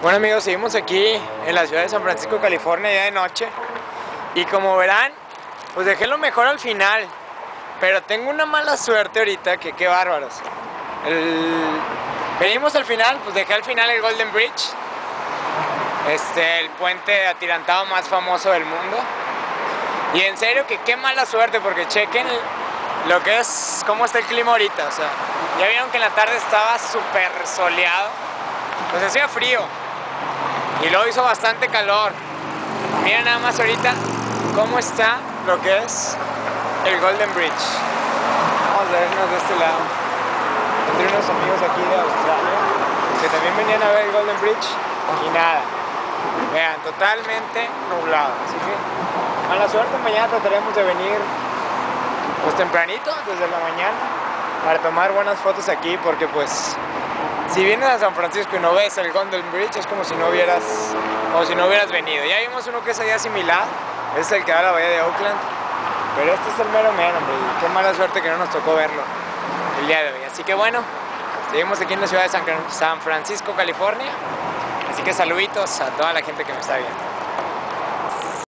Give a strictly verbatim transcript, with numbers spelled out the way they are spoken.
Bueno amigos, seguimos aquí en la ciudad de San Francisco, California, ya de noche. Y como verán, pues dejé lo mejor al final. Pero tengo una mala suerte ahorita, que qué bárbaros. El... Venimos al final, pues dejé al final el Golden Bridge. Este, el puente atirantado más famoso del mundo. Y en serio que qué mala suerte, porque chequen lo que es, cómo está el clima ahorita. O sea, ya vieron que en la tarde estaba súper soleado. Pues hacía frío. Y luego hizo bastante calor. Miren nada más ahorita cómo está lo que es el Golden Bridge. Vamos a vernos de este lado. Encontré unos amigos aquí de Australia que también venían a ver el Golden Bridge y nada. Vean, totalmente nublado. Así que mala suerte, mañana trataremos de venir pues tempranito, desde la mañana, para tomar buenas fotos aquí, porque pues si vienes a San Francisco y no ves el Golden Bridge es como si no hubieras, como si no hubieras venido. Ya vimos uno que es allá similar, es el que da a la bahía de Oakland, pero este es el mero mero, hombre, y qué mala suerte que no nos tocó verlo el día de hoy. Así que bueno, seguimos aquí en la ciudad de San Francisco, California, así que saluditos a toda la gente que me está viendo.